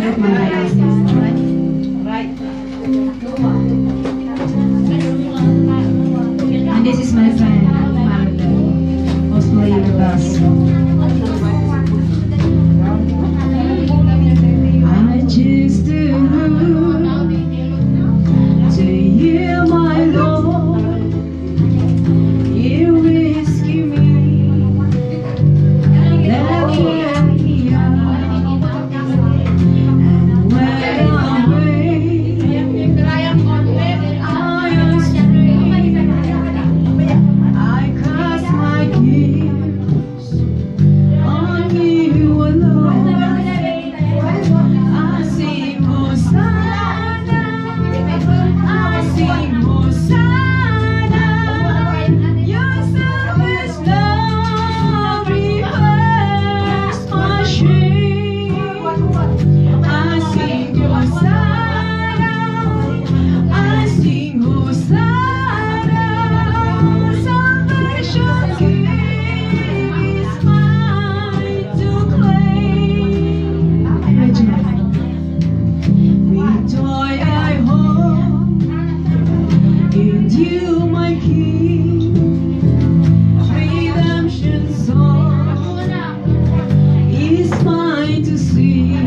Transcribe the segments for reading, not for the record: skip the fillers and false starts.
of my diagnosis. And this is my friend, Marlo, who's playing the bass. I choose to hear my Lord, you rescue me, therefore I'm here, and when I'm weak, I am strong, I cast my cares on you alone. I sing Hosanna, I sing Hosanna, your selfish love reverses my shame. I sing Hosanna, I sing Hosanna, salvation's gift is mine to claim. With joy I hope in you, my King. Redemption song is mine to sing.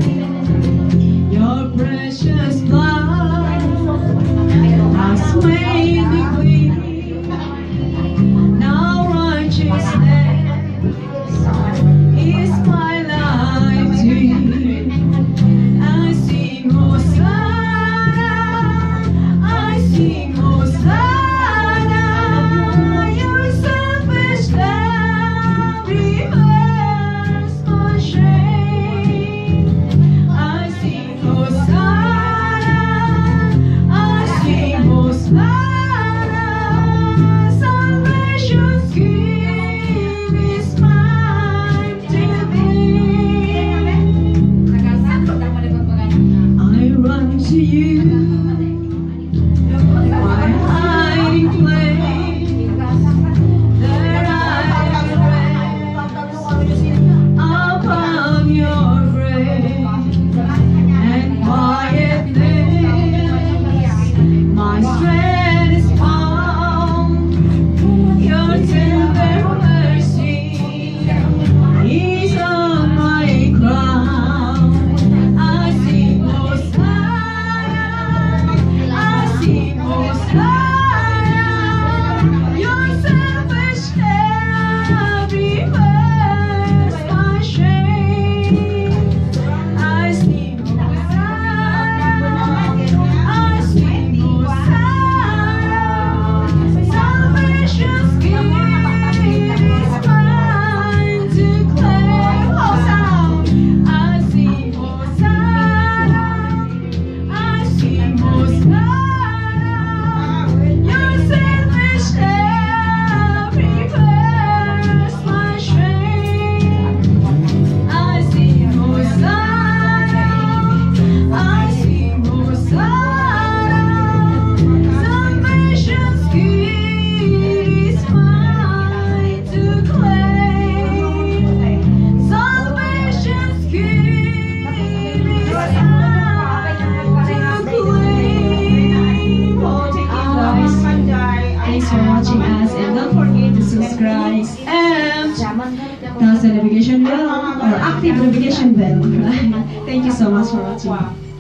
Your precious blood has made me clean. Now righteousness is my life dream. I sing Hosanna, I sing Hosanna, your selfish love reverses my shame. I sing Hosanna, I sing Hosanna, salvation's gift is mine to claim. I run to you, my hiding place, that I rest upon your grace and quietness. My strength is found, your tender mercy is on my crown. I sing Hosanna, I sing Hosanna, your selfish love reverses my shame. I sing Hosanna, I sing Hosanna, salvation's gift is mine to claim. Hosanna, I sing Hosanna, I sing Hosanna, your selfish love reverses my shame. I sing Hosanna, I sing Hosanna, salvation's gift is mine to claim. Salvation's gift is mine to claim. Oh, thank you guys. Thanks for watching us, and don't forget to subscribe and touch the notification bell or active notification bell. Thank you so much for watching.